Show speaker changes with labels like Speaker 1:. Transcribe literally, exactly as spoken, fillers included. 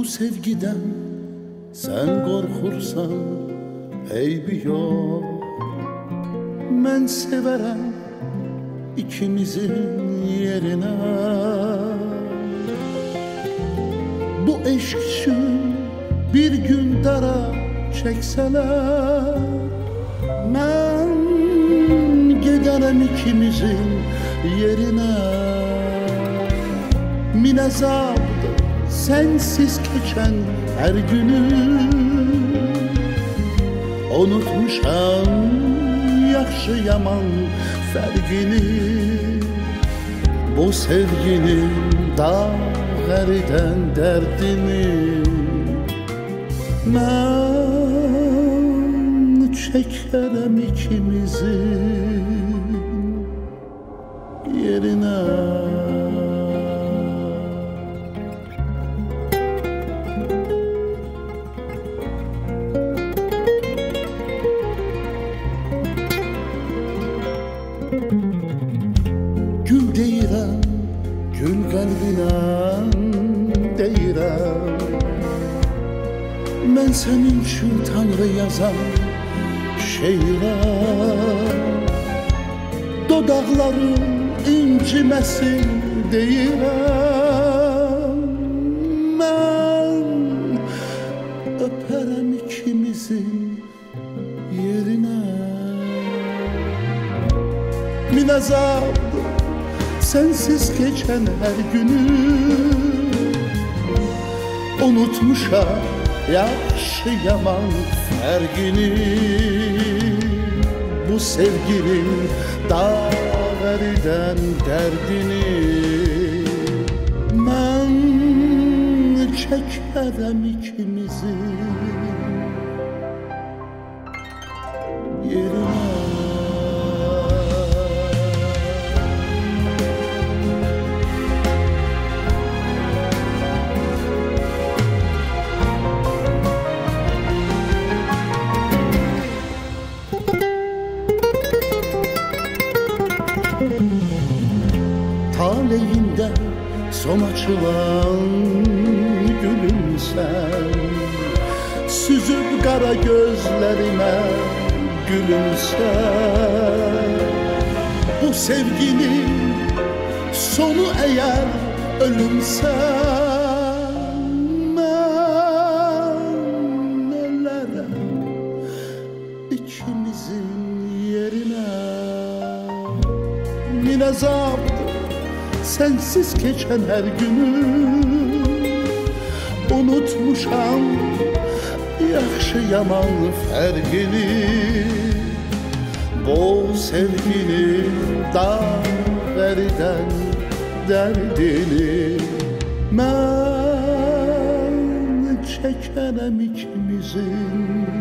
Speaker 1: sevgiden sen qorxursan eybi yox. Mən sevərəm ikimizin yerinə. Bu eşq üçün bir gün dara çəksələr, mən gedərəm ikimizin yerinə. Min əzabdır sensiz keçən hər günüm. Unutmuşam yaxşı yaman fərqini. Bu sevginin dağ əridən dərdini. Mən çəkərəm ikimizin yerinə. Gül deyirəm, gül qəlbinə deyirəm. Mən sənin üçün Tanrı yazan şeirəm. Dodaqların inciməsin deyirəm. Mən öpərəm ikimizin yerinə. Min əzabdır sensiz keçən hər günüm. Unutmuşam yaxşı yaman fərqini. Bu sevginin dağ əridən dərdini. Mən çəkərəm ikimizin yerinə. Taleyimdə son açılan gülümsən. Süzüb qara gözlərimə gülümsən. Bu sevginin sonu əgər ölümsən, mən ölərəm ikimizin yerinə. Min əzabdır sensiz keçən hər günüm. Unutmuşam yaxşı yaman fərqini. Bu sevginin dağ əridən dərdini. Mən çəkərəm ikimizin